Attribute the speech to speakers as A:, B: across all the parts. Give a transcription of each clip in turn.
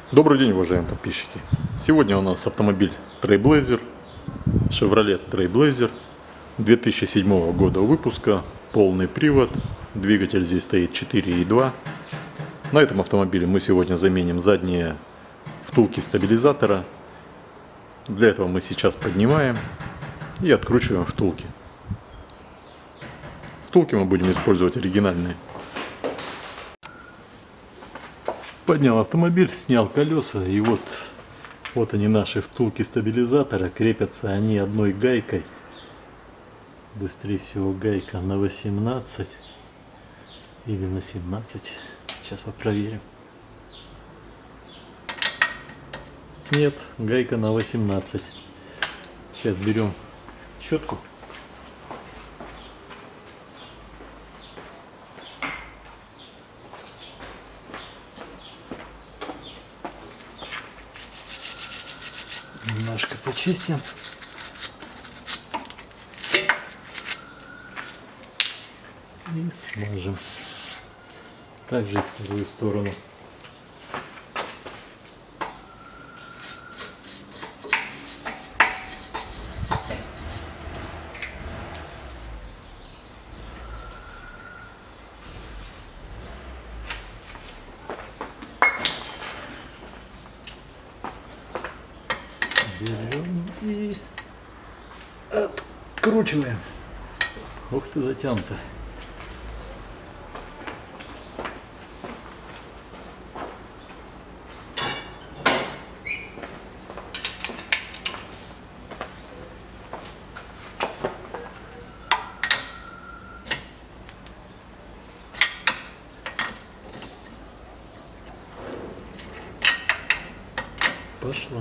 A: Добрый день, уважаемые подписчики! Сегодня у нас автомобиль Trailblazer, Chevrolet Trailblazer 2007 года выпуска, полный привод, двигатель здесь стоит 4.2. На этом автомобиле мы сегодня заменим задние втулки стабилизатора. Для этого мы сейчас поднимаем и откручиваем втулки. Втулки мы будем использовать оригинальные. Поднял автомобиль, снял колеса, и вот они, наши втулки стабилизатора. Крепятся они одной гайкой. Быстрее всего гайка на 18 или на 17. Сейчас проверим. Нет, гайка на 18. Сейчас берем щетку. Немножко почистим. И смажем. Также в другую сторону. Берем и откручиваем. Ух ты, затянуто. Пошла.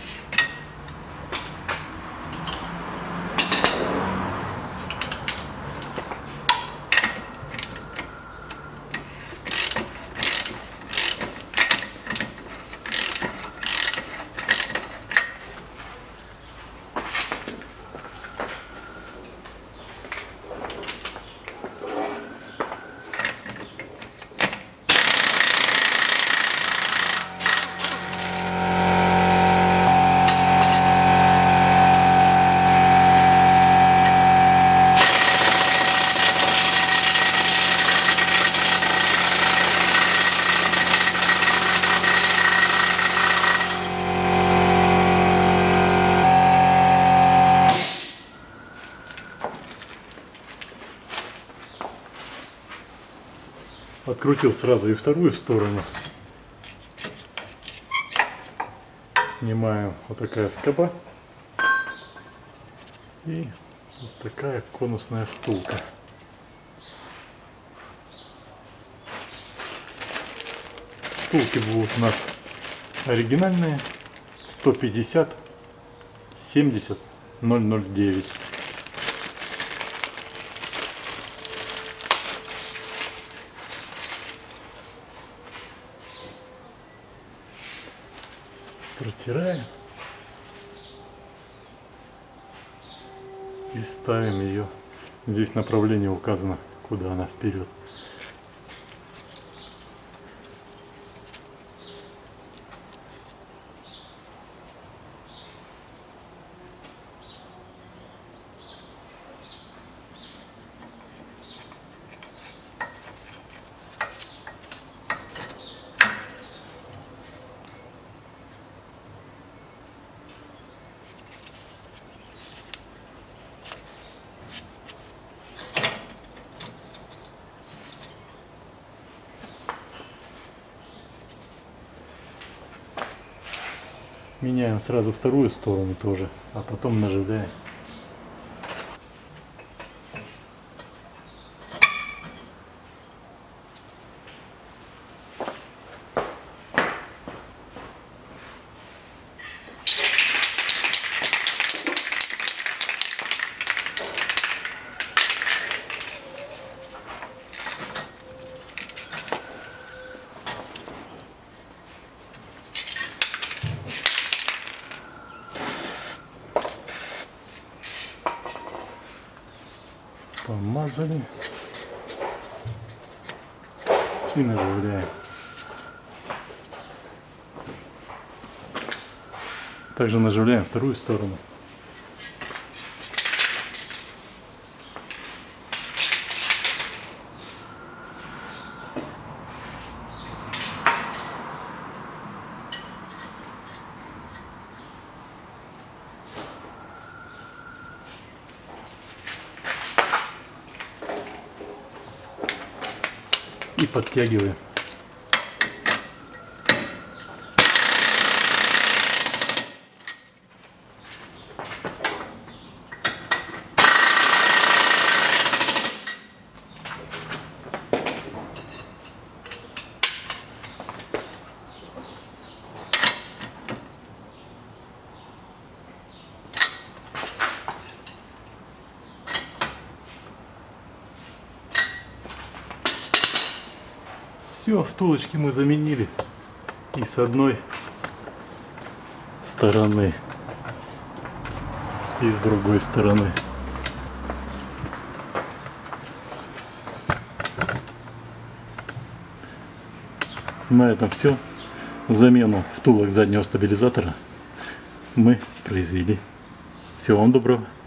A: Открутил сразу и вторую сторону. Снимаем вот такая скоба и вот такая конусная втулка. Втулки будут у нас оригинальные 150 70 009. Протираем и ставим ее. Здесь направление указано, куда она вперед. Меняем сразу вторую сторону тоже, а потом наживляем. Помазали и наживляем. Также наживляем вторую сторону. И подтягиваем. Все, втулочки мы заменили и с одной стороны, и с другой стороны. На этом все. Замену втулок заднего стабилизатора мы произвели. Всего вам доброго.